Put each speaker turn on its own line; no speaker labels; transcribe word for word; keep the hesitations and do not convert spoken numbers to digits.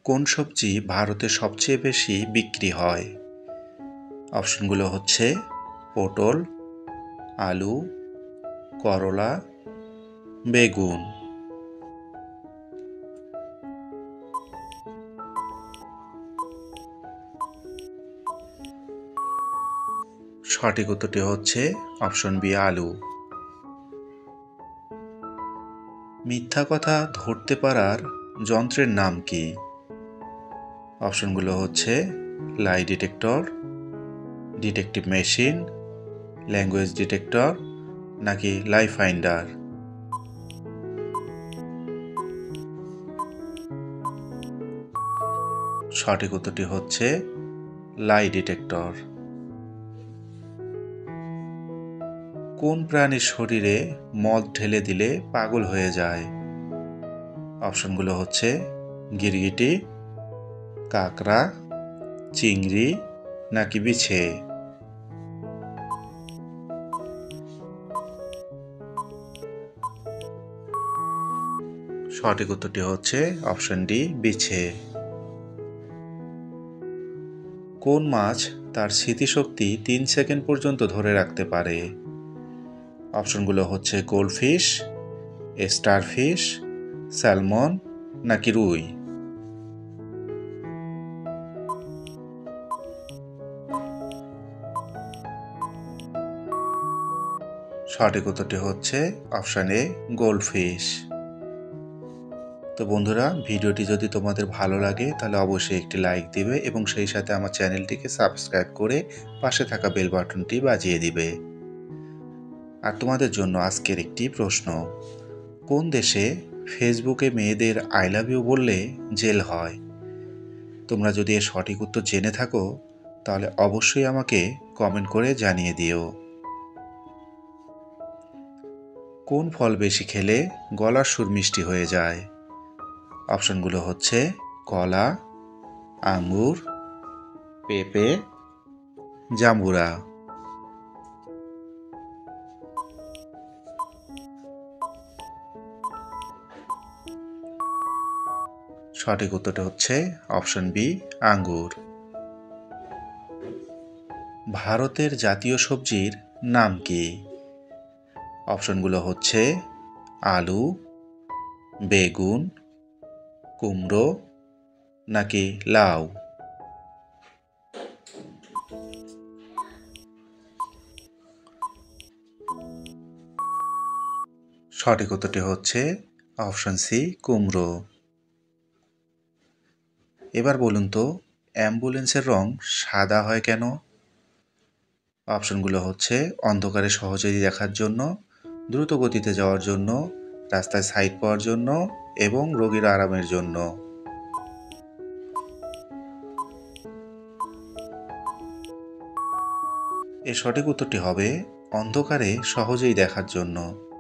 কোন সবজি ভারতে সবচেয়ে বেশি বিক্রি হয়? অপশনগুলো হচ্ছে পটল, আলু, করলা, বেগুন। সঠিক উত্তরটি হচ্ছে অপশন বি আলু। মিথ্যা কথা ধরতে পারার যন্ত্রের নাম কি? অপশনগুলো হচ্ছে lie detector, detective machine, language detector নাকি লাই ফাইন্ডার। সঠিক উত্তরটি হচ্ছে লাই ডিটেক্টর। কোন প্রাণীর শরীরে মদ ঢেলে দিলে পাগল হয়ে যায়? অপশনগুলো হচ্ছে গিরগিটি, কাকড়া, চিংড়ি নাকি বিছে। সঠিক উত্তরটি হচ্ছে অপশন ডি বিছে। কোন মাছ তার স্মৃতিশক্তি তিন সেকেন্ড পর্যন্ত ধরে রাখতে পারে? অপশনগুলো হচ্ছে গোল্ডফিশ, স্টারফিশ, স্যালমন নাকি রুই। সঠিক উত্তরটি হচ্ছে অপশন এ গোল্ডফিশ। তো বন্ধুরা, ভিডিওটি যদি তোমাদের ভালো লাগে তাহলে অবশ্যই একটি লাইক দিবে এবং সেই সাথে আমার চ্যানেলটিকে সাবস্ক্রাইব করে পাশে থাকা বেল বাটনটি বাজিয়ে দিবে। আর তোমাদের জন্য আজকের একটি প্রশ্ন, কোন দেশে ফেসবুকে মেয়েদের আই লাভ ইউ বললে জেল হয়? তোমরা যদি এর সঠিক উত্তর জেনে থাকো তাহলে অবশ্যই আমাকে কমেন্ট করে জানিয়ে দিও। কোন ফল বেশি খেলে গলার সুর মিষ্টি হয়ে যায়? অপশনগুলো হচ্ছে কলা, আঙ্গুর, পেঁপে, জাম্বুরা। সঠিক উত্তরটা হচ্ছে অপশন বি আঙ্গুর। ভারতের জাতীয় সবজির নাম কি? অপশনগুলো হচ্ছে আলু, বেগুন, কুমড়ো নাকি লাউ। সঠিক উত্তরটি হচ্ছে অপশন সি কুমড়ো। এবার বলুন তো, অ্যাম্বুলেন্সের রং সাদা হয় কেন? অপশনগুলো হচ্ছে অন্ধকারে সহজেই দেখার জন্য, দ্রুত গতিতে যাওয়ার জন্য, রাস্তায় সাইড পাওয়ার জন্য এবং রোগীর আরামের জন্য। এর সঠিক উত্তরটি হবে অন্ধকারে সহজেই দেখার জন্য।